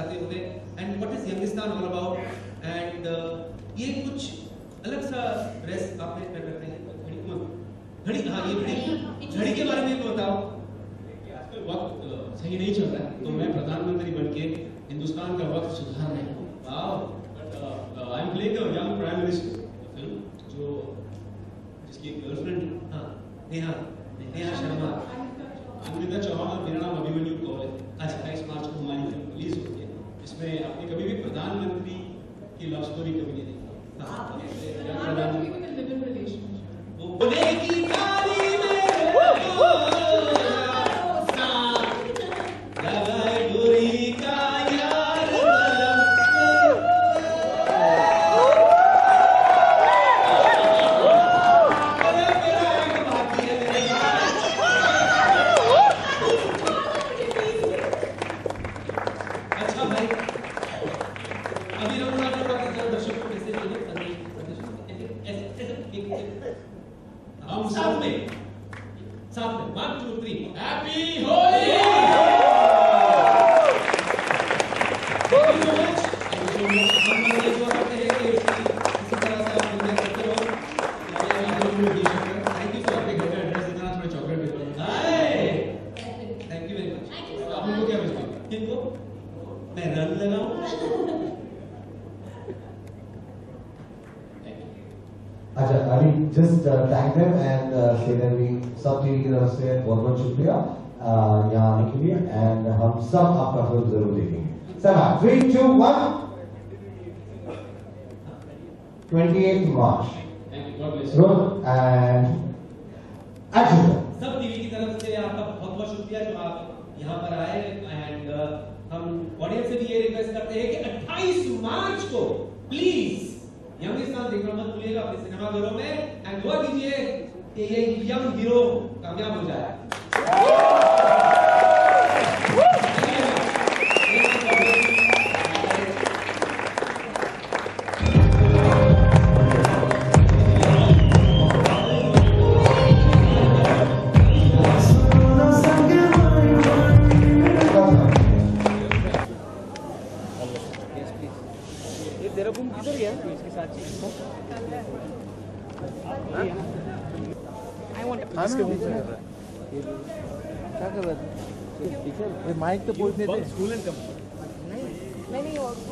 चाहते होंगे and what is Youngistaan all about and ये कुछ अलग सा ड्रेस आपने कर रखे हैं घड़ी हाँ ये घड़ी के बारे में बताओ। आजकल वक्त सही नहीं चल रहा है तो मैं प्रधानमंत्री बनके हिंदुस्तान का वक्त सुधार रहा हूँ। Wow I am playing a young prime minister film जो जिसकी गर्लफ्रेंड हाँ नेहा शर्मा अमृता चौहान और मेरा नाम अभिमन्यु कौर है। आज 28 मार्च को हमारी फिल्म रिलीज होती है जिसमें आपने कभी भी प्रधानमंत्री की लव स्टोरी कभी नहीं देखी। बोले की ताली में हम साथ में 1 2 3 हैप्पी होली। मैं रंग लगाऊं अच्छा अभी just thank them and say that we SAB TV की तरफ से बहुत बहुत शुक्रिया यहाँ आने के लिए and हम सब आपका फिल्म जरूर देखेंगे। Sir 3 2 1 28th March roll and action। SAB TV की तरफ से आपका बहुत बहुत शुक्रिया जो आप यहाँ पर आए एंड हम ऑडियंस से भी ये रिक्वेस्ट करते हैं कि 28 मार्च को प्लीज यंगिस्तान देखना मत भूलिएगा अपने सिनेमाघरों में एंड दुआ कीजिए कि ये यंग हीरो कामयाब हो जाए। तेरा रूम किधर गया इसके साथ आई वांट टू इसके बीच में क्या कर रहा है माइक तो बोलने थे स्कूल एंड कंपनी नहीं